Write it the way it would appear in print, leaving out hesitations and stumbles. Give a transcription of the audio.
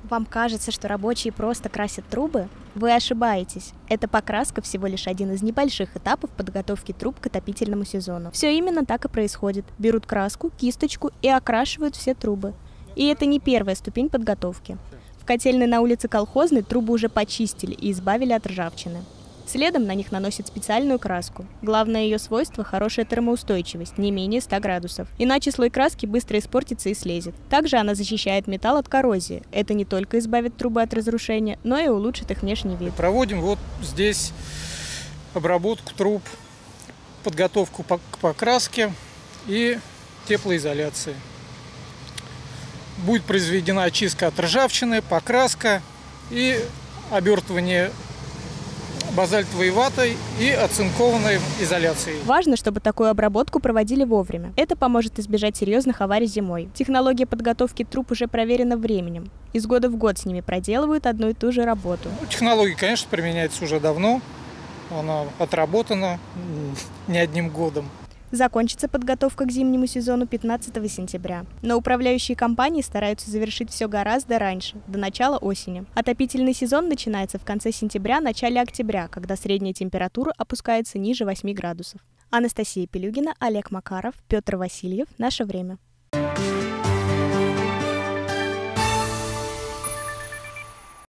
Вам кажется, что рабочие просто красят трубы? Вы ошибаетесь. Эта покраска всего лишь один из небольших этапов подготовки труб к отопительному сезону. Все именно так и происходит. Берут краску, кисточку и окрашивают все трубы. И это не первая ступень подготовки. В котельной на улице Колхозной трубы уже почистили и избавили от ржавчины. Следом на них наносят специальную краску. Главное ее свойство – хорошая термоустойчивость, не менее 100 градусов. Иначе слой краски быстро испортится и слезет. Также она защищает металл от коррозии. Это не только избавит трубы от разрушения, но и улучшит их внешний вид. Проводим вот здесь обработку труб, подготовку к покраске и теплоизоляции. Будет произведена очистка от ржавчины, покраска и обертывание базальтовой ватой и оцинкованной изоляцией. Важно, чтобы такую обработку проводили вовремя. Это поможет избежать серьезных аварий зимой. Технология подготовки труб уже проверена временем. Из года в год с ними проделывают одну и ту же работу. Технология, конечно, применяется уже давно. Она отработана не одним годом. Закончится подготовка к зимнему сезону 15 сентября. Но управляющие компании стараются завершить все гораздо раньше, до начала осени. Отопительный сезон начинается в конце сентября, начале октября, когда средняя температура опускается ниже 8 градусов. Анастасия Пелюгина, Олег Макаров, Петр Васильев. Наше время.